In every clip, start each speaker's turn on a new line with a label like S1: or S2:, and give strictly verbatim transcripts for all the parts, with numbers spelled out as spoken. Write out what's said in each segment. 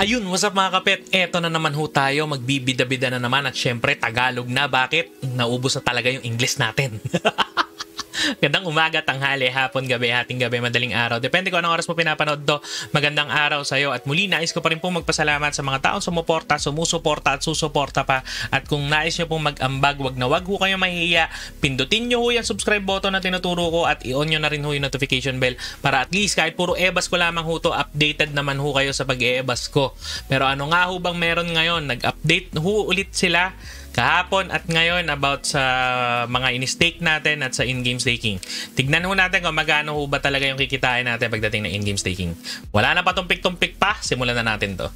S1: Ayun, what's up mga kapet? Eto na naman ho tayo, magbibida-bida na naman at syempre Tagalog na. Bakit? Naubos na talaga yung English natin. Gandang umaga, tanghali, hapon, gabi, hating gabi, madaling araw. Depende kung anong oras mo pinapanood to. Magandang araw sa'yo. At muli, nais ko pa rin pong magpasalamat sa mga taong sumuporta, sumusuporta at susuporta pa. At kung nais nyo pong mag-ambag, wag na wag ho kayo mahihiya. Pindutin nyo ho yung subscribe button na tinuturo ko at i-on nyo na rin ho yung notification bell para at least kahit puro ebas ko lamang ho to, updated naman ho kayo sa pag-e-ebas ko. Pero ano nga ho bang meron ngayon? Nag-update ho ulit sila kahapon at ngayon about sa mga in-stake natin at sa in-game staking. Tignan ho natin kung magkano ho ba talaga yung kikitain natin pagdating ng in-game staking. Wala na pa tumpik-tumpik pa, simulan na natin to.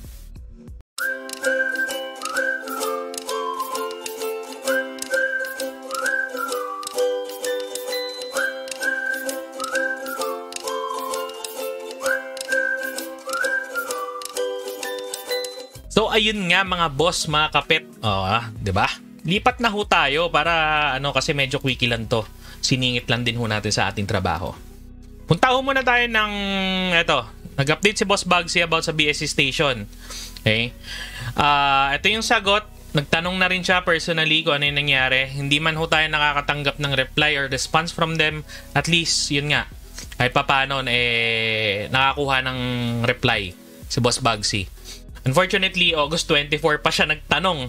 S1: So ayun nga mga boss, mga kapet. Oh, ah, 'di ba? Lipat na ho tayo para ano kasi medyo quickie lang 'to. Siningit lang din ho natin sa ating trabaho. Punta ho muna tayo ng eto. Nag-update si Boss Bugsy about sa B S C station. Okay? Ah, uh, ito yung sagot. Nagtanong na rin siya personally kung ano yung nangyari. Hindi man ho tayo nakakatanggap ng reply or response from them. At least, yun nga. Kahit papaano, eh, nakakuha ng reply si Boss Bugsy. Unfortunately, August twenty-fourth pa siya nagtanong.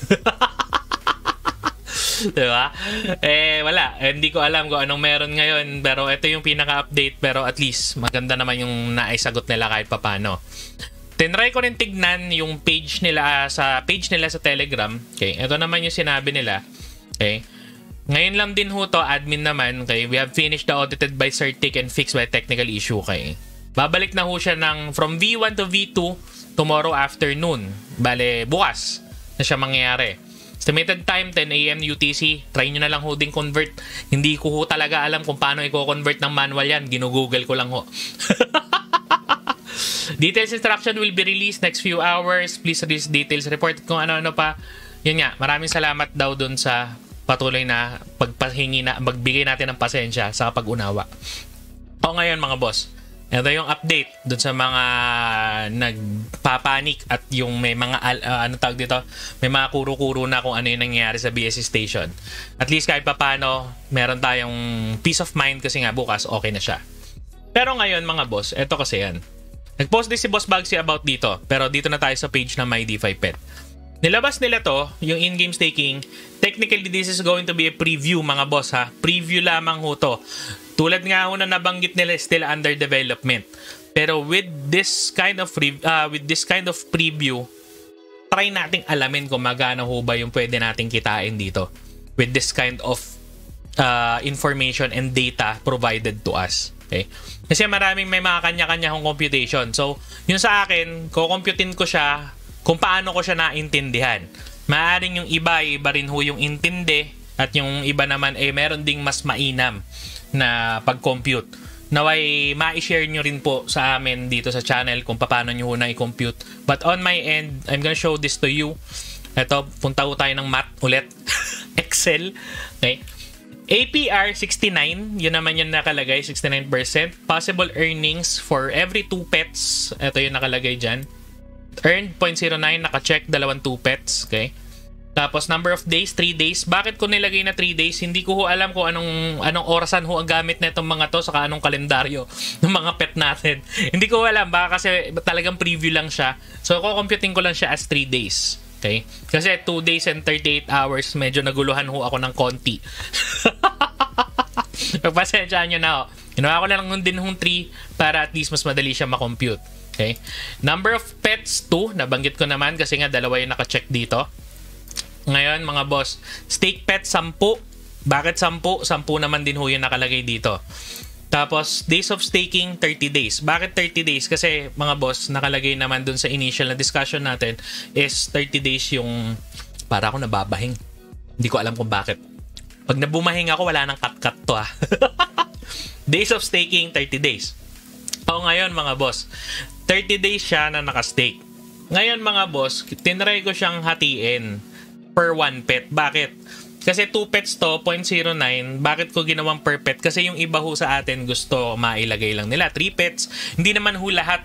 S1: Diba? Eh, wala. Eh, hindi ko alam kung anong meron ngayon. Pero ito yung pinaka-update. Pero at least, maganda naman yung naisagot nila kahit papano. Tinry ko rin tignan yung page nila sa page nila sa Telegram. Okay? Ito naman yung sinabi nila. Okay? Ngayon lang din ho to, admin naman. Okay? We have finished the audited by Certic and fixed by technical issue. Okay? Babalik na ho siya ng from V one to V two tomorrow afternoon. Bale, bukas na siya mangyayari. Estimated time, ten A M U T C. Try nyo na lang ho ding convert. Hindi ko ho talaga alam kung paano i-convert ng manual yan. Ginugoogle ko lang ho. Details instruction will be released next few hours. Please release details report kung ano-ano pa. Yun nga, maraming salamat daw dun sa patuloy na pagpahingi na, magbigay natin ng pasensya sa pag-unawa. O ngayon mga boss, ito yung update dun sa mga nagpapanik at yung may mga uh, ano tawag dito, may mga kuro-kuro na kung ano yung nangyayari sa B S C station. At least kahit papano, meron tayong peace of mind kasi nga bukas okay na siya. Pero ngayon mga boss, ito kasi yan. Nag-post din si Boss Bugsy about dito, pero dito na tayo sa page ng MyDeFi Pet. Nilabas nila to, yung in-game staking. Technically, this is going to be a preview mga boss ha. Preview lamang ho to. Tulad nga ho na nabanggit nila, still under development. Pero with this kind of uh, with this kind of preview, try nating alamin kung magkano ho ba yung pwede nating kitain dito with this kind of uh, information and data provided to us. Okay? Kasi maraming may mga kanya-kanya hong computation. So, yun sa akin, kukomputin ko siya kung paano ko siya naintindihan. Maaring yung iba, iba rin ho yung intindi at yung iba naman eh meron ding mas mainam na pag-compute. Naway ma-share nyo rin po sa amin dito sa channel kung paano nyo na i-compute. But on my end, I'm gonna show this to you. Ito, punta ko tayo ng math ulit. Excel. Okay. A P R sixty-nine, yun naman yung nakalagay, sixty-nine percent. Possible earnings for every two pets. Ito yung nakalagay dyan. Earned zero point zero nine, naka-check, dalawang two pets. Okay. Tapos number of days, three days. Bakit ko nilagay na three days? Hindi ko ho alam kung anong anong orasan ho ang gamit na itong mga to saka anong kalendaryo ng mga pet natin. Hindi ko alam. Baka kasi talagang preview lang siya. So, kukomputing ko lang siya as three days. Okay? Kasi two days and thirty-eight hours, medyo naguluhan ho ako ng konti. Pagpasensyaan nyo na ho. Ginawa ko na lang din hong three para at least mas madali siya makompute. Okay? Number of pets, two. Nabanggit ko naman kasi nga dalawa yung naka-check dito. Ngayon mga boss, stake pet sampu. Bakit sampu? Sampu naman din ho yung nakalagay dito. Tapos days of staking thirty days. Bakit thirty days? Kasi mga boss, nakalagay naman dun sa initial na discussion natin is thirty days yung para ako nababahing. Hindi ko alam kung bakit. Pag nabumahing ako, wala nang cut-cut to ah. Days of staking thirty days. O ngayon mga boss, thirty days siya na nakastake. Ngayon mga boss, tinry ko siyang hatiin per one pet. Bakit? Kasi two pets to, zero point zero nine. Bakit ko ginawang per pet? Kasi yung iba ho sa atin gusto mailagay lang nila three pets. Hindi naman ho lahat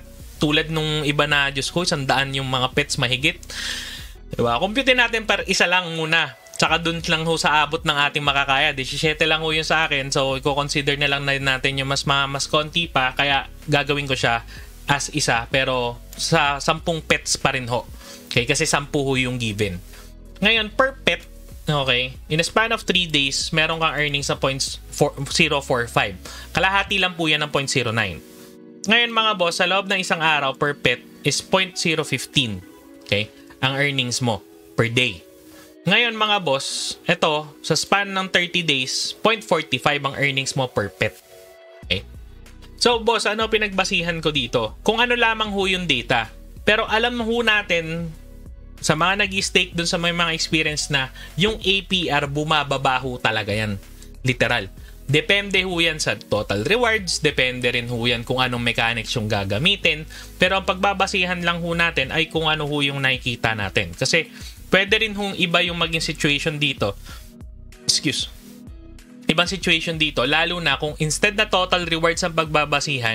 S1: tulad nung iba na, Diyos ko, isang daan yung mga pets mahigit. Diba? Compute natin per isa lang muna. Tsaka dun lang ho sa abot ng ating makakaya. seventeen lang ho yun sa akin. So, i-consider na lang natin yung mas, mas konti pa. Kaya gagawin ko siya as isa. Pero sa sampung pets pa rin ho. Okay? Kasi sampu ho yung given. Ngayon, per pet, okay, in a span of three days, meron kang earnings sa zero point four five. Kalahati lang po yan ng zero point zero nine. Ngayon mga boss, sa loob ng isang araw per pet is zero point zero one five. Okay? Ang earnings mo per day. Ngayon mga boss, ito, sa span ng thirty days, zero point four five ang earnings mo per pet. Okay? So boss, ano pinagbasihan ko dito? Kung ano lamang ho yung data. Pero alam ho natin, sa mga nag-stake dun sa may mga experience na, yung A P R bumababa ho talaga yan. Literal. Depende ho yan sa total rewards, depende rin ho yan kung anong mechanics yung gagamitin. Pero ang pagbabasihan lang ho natin ay kung ano ho yung nakikita natin. Kasi pwede rin hong iba yung maging situation dito. Excuse. Ibang situation dito. Lalo na kung instead na total rewards ang pagbabasihan,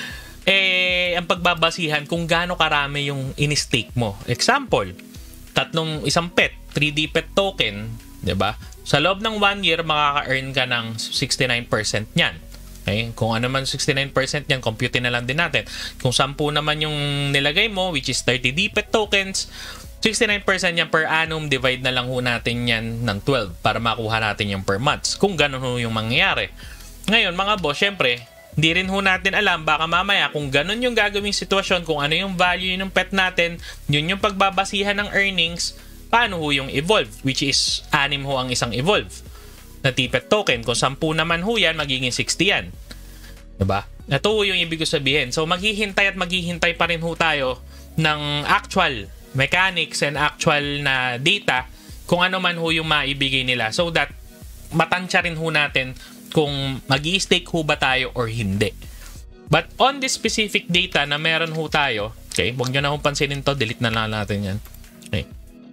S1: eh, ang pagbabasihan kung gaano karami yung in-stake mo. Example, tatlong isang pet, three D pet token, diba? Sa loob ng one year, makaka-earn ka ng sixty-nine percent niyan. Okay? Kung ano man sixty-nine percent niyan, compute na lang din natin. Kung ten naman yung nilagay mo, which is thirty D pet tokens, sixty-nine percent yan per annum, divide na lang ho natin yan ng twelve para makuha natin yung per months. Kung ganun ho yung mangyayari. Ngayon, mga boss, syempre, hindi rin ho natin alam, baka mamaya kung ganun yung gagawing sitwasyon, kung ano yung value ng pet natin, yun yung pagbabasihan ng earnings, paano ho yung evolve, which is anim ho ang isang evolve na T-pet token. Kung ten naman ho yan, magiging sixty yan. Diba? Ito ho yung ibig ko sabihin. So, maghihintay at maghihintay pa rin ho tayo ng actual mechanics and actual na data kung ano man ho yung maibigay nila, so that matansya rin ho natin kung mag-i-stake ho ba tayo or hindi. But on this specific data na meron ho tayo, okay, huwag nyo na hong pansinin to, delete na lang natin yan. Okay.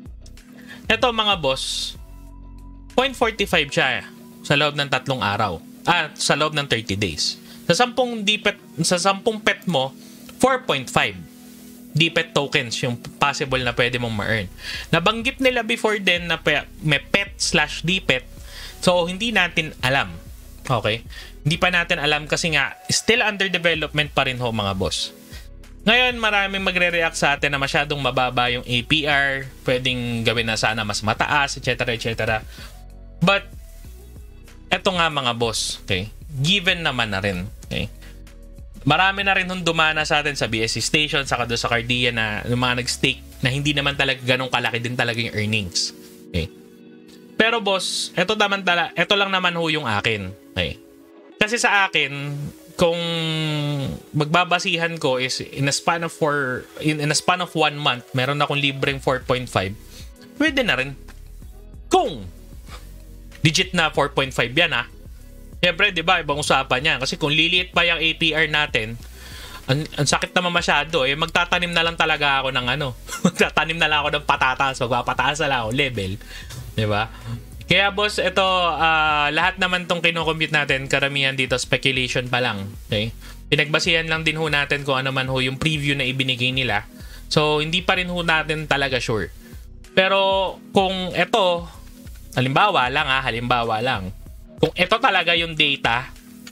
S1: Ito mga boss, zero point four five siya sa loob ng tatlong araw. Ah, sa loob ng thirty days. Sa sampung D-pet, sa sampung pet mo, four point five D-pet tokens yung possible na pwede mong ma-earn. Nabanggit nila before din na may pet slash D-pet. So, hindi natin alam. Okay? Hindi pa natin alam kasi nga, still under development pa rin ho mga boss. Ngayon, maraming magre-react sa atin na masyadong mababa yung A P R. Pwedeng gawin na sana mas mataas, et cetera et cetera. But, eto nga mga boss. Okay? Given naman na rin. Okay? Marami na rin nung dumana sa atin sa B S C Station, saka doon sa Cardia na yung mga nag-stake na hindi naman talaga ganong kalaki din talaga yung earnings. Okay? Pero boss, eto naman tala, eto lang naman ho yung akin. Okay? Kasi sa akin, kung magbabasihan ko is in a span of four, in, in a span of one month, meron akong libreng four point five, pwede na rin. Kung digit na four point five yan ha. Siyempre, di ba, ibang usapan yan. Kasi kung liliit pa yung A P R natin, ang, ang sakit naman masyado, eh, magtatanim na lang talaga ako ng ano. magtatanim na lang ako ng patatas. Magpapataas na lang ako, level. Di ba? Kaya boss, ito, uh, lahat naman tong kinocompute natin, karamihan dito, speculation pa lang. Okay? Pinagbasihan lang din ho natin kung ano man ho yung preview na ibinigay nila. So, hindi pa rin ho natin talaga sure. Pero, kung ito, halimbawa lang ha, halimbawa lang, kung ito talaga yung data,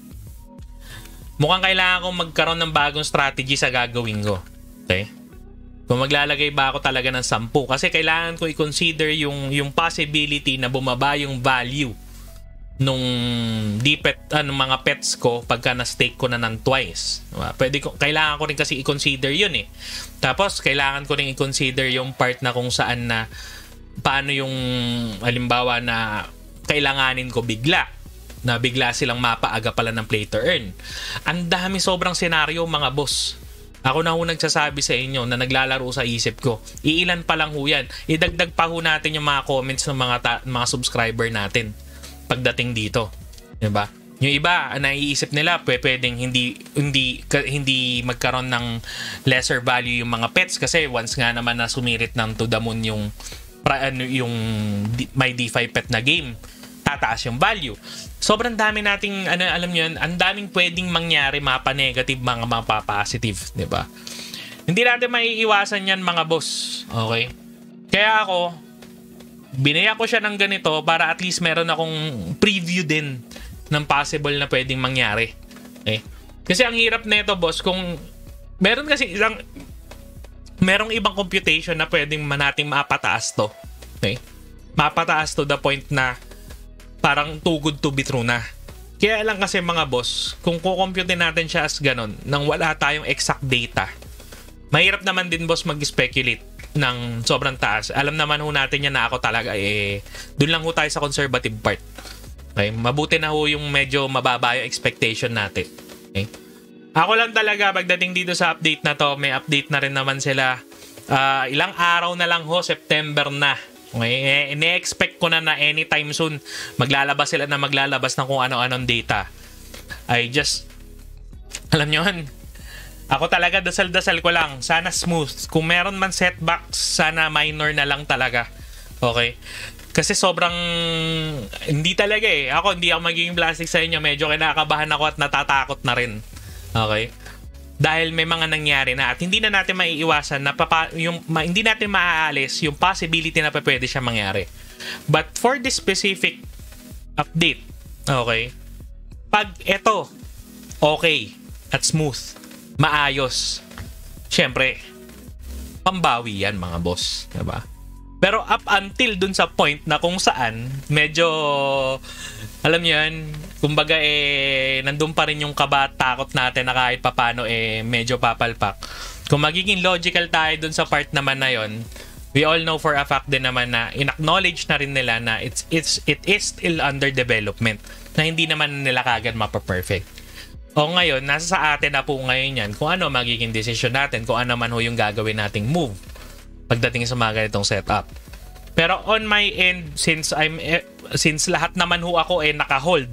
S1: mukhang kailangan kong magkaroon ng bagong strategy sa gagawin ko. Okay? Kung maglalagay ba ako talaga ng sampu. Kasi kailangan ko i-consider yung, yung possibility na bumaba yung value nung D-pet, ano, mga pets ko pagka na-stake ko na ng twice. Pwede ko, kailangan ko rin kasi i-consider yun eh. Tapos, kailangan ko rin i-consider yung part na kung saan na paano yung halimbawa na kailanganin ko bigla. Na bigla silang mapaaga pala ng play to earn. Ang dami sobrang senaryo mga boss. Ako na ho nagsasabi sa inyo na naglalaro sa isip ko. Iilan pa lang ho yan. Idagdag pa ho natin yung mga comments ng mga, ta- mga subscriber natin pagdating dito. Diba? Yung iba, naiisip nila pwedeng hindi, hindi, hindi magkaroon ng lesser value yung mga pets kasi once nga naman na sumirit ng to the moon yung, yung may DeFi pet na game, tataas yung value. Sobrang dami nating, ano, alam nyo yun, ang daming pwedeng mangyari, mapa negative, mga mapa positive, di ba? Hindi natin maiiwasan yan mga boss. Okay? Kaya ako, binaya ko siya ng ganito para at least meron akong preview din ng possible na pwedeng mangyari. Okay? Kasi ang hirap nito boss, kung meron kasi isang merong ibang computation na pwedeng nating mapataas to. Okay? Mapataas to the point na parang too good to be true na. Kaya lang kasi mga boss, kung kukompute natin siya as ganon, nang wala tayong exact data, mahirap naman din boss mag-speculate ng sobrang taas. Alam naman ho natin yan na ako talaga eh, dun lang ho tayo sa conservative part. Okay? Mabuti na ho yung medyo mababa yung expectation natin. Okay? Ako lang talaga, pagdating dito sa update na to, may update na rin naman sila. Uh, ilang araw na lang ho, September na. Okay? Ine-expect ko na na anytime soon maglalabas sila na maglalabas ng kung ano-anong data. I just, alam nyo yan, ako talaga dasal-dasal ko lang, sana smooth. Kung meron man setbacks, sana minor na lang talaga. Okay? Kasi sobrang hindi talaga eh. Ako hindi ako magiging plastic sa inyo, medyo kinakabahan ako at natatakot na rin. Okay? Dahil may mga nangyari na at hindi na natin maiiwasan na papa, yung, ma, hindi natin maaalis yung possibility na pa pwede siya mangyari. But for this specific update, okay, pag ito okay at smooth, maayos, syempre pambawi yan mga boss, diba? Pero up until dun sa point na kung saan medyo, alam niyo yan, kumbaga eh nandun pa rin yung kaba at takot natin na kahit papano eh medyo papalpak. Kung magiging logical tayo dun sa part naman na yon, we all know for a fact din naman na in-acknowledge na rin nila na it's, it's, it is still under development, na hindi naman nila kagad mapa-perfect. O ngayon, nasa sa atin na po ngayon yan kung ano magiging decision natin, kung ano man ho yung gagawin nating move pagdating sa mga ganitong setup. Pero on my end, since I'm eh, since lahat naman ho ako eh naka-hold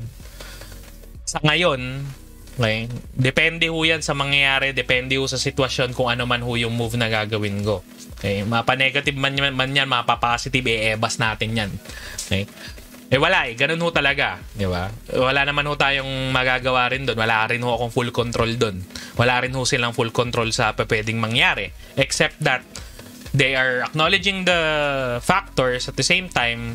S1: sa ngayon, okay, depende ho yan sa mangyayari, depende ho sa sitwasyon kung ano man ho yung move na gagawin ko. Okay, mapa-negative man, man yan, mapa-positive, eh, ebas natin yan. Okay? Eh wala eh, ganun ho talaga, di ba? Wala naman ho tayong magagawa rin doon. Wala rin ho akong full control doon. Wala rin ho silang full control sa pwedeng mangyari. Except that they are acknowledging the factors at the same time,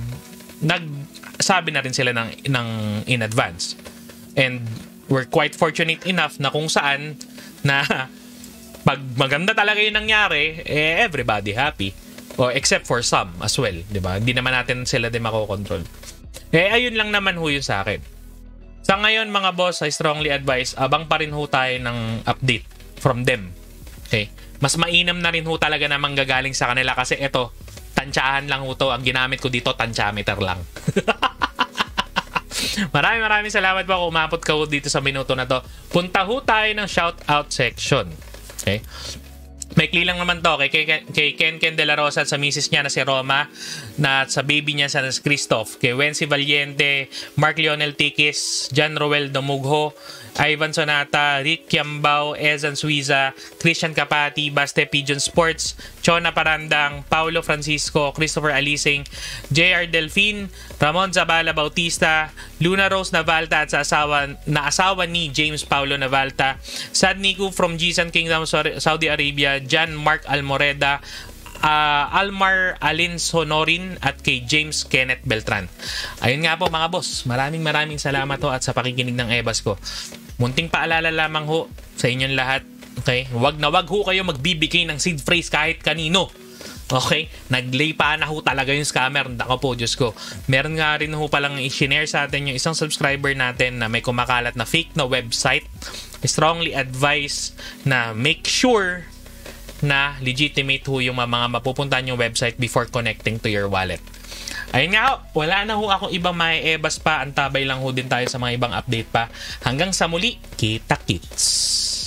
S1: nagsabi na rin sila ng, ng in advance. And we're quite fortunate enough na kung saan na pag maganda talaga yung nangyari, eh, everybody happy. O, except for some as well, di ba? Hindi naman natin sila din makokontrol. Eh, ayun lang naman ho yun sa akin. Sa ngayon, mga boss, I strongly advise, abang pa rin ho tayo ng update from them. Okay? Mas mainam na rin ho talaga na manggagaling sa kanila kasi ito, tansyahan lang ho to. Ang ginamit ko dito, tansyameter lang. Maraming maraming salamat po kung umabot ka ho dito sa minuto na to. Punta ho tayo ng shoutout section. Okay? Maikli lang naman to kay, kay, kay Ken Ken De La Rosa at sa misis niya na si Roma, na at sa baby niya sa Christoph, kay Wency Valiente, Mark Lionel Tikis, John Roel Domugho, Ivan Sonata, Rick Kiambao, Ezan Suiza, Christian Kapati, Baste Pigeon Sports, Chona Parandang, Paulo Francisco, Christopher Alising, J R Delfin, Ramon Zabala Bautista, Luna Rose Navalta at sa asawa, na asawa ni James Paulo Navalta, Sad Niku from Jisan Kingdom, Saudi Arabia, John Mark Almoreda, uh, Almar Alin Sonorin at kay James Kenneth Beltran. Ayun nga po mga boss, maraming maraming salamat ho at sa pakikinig ng Ebas ko. Munting paalala lamang ho sa inyong lahat, okay? Wag na wag ho kayo magbibigay ng seed phrase kahit kanino. Okay? Naglay pa na ho talaga yung scammer. Nako po, Diyos ko. Meron nga rin ho palang i-share sa atin yung isang subscriber natin na may kumakalat na fake na website. I strongly advise na make sure na legitimate ho yung mga mapupuntahan yung website before connecting to your wallet. Ayun nga ho, wala na ho akong ibang mae-ebas pa. Antabay lang ho din tayo sa mga ibang update pa. Hanggang sa muli, kita-kits!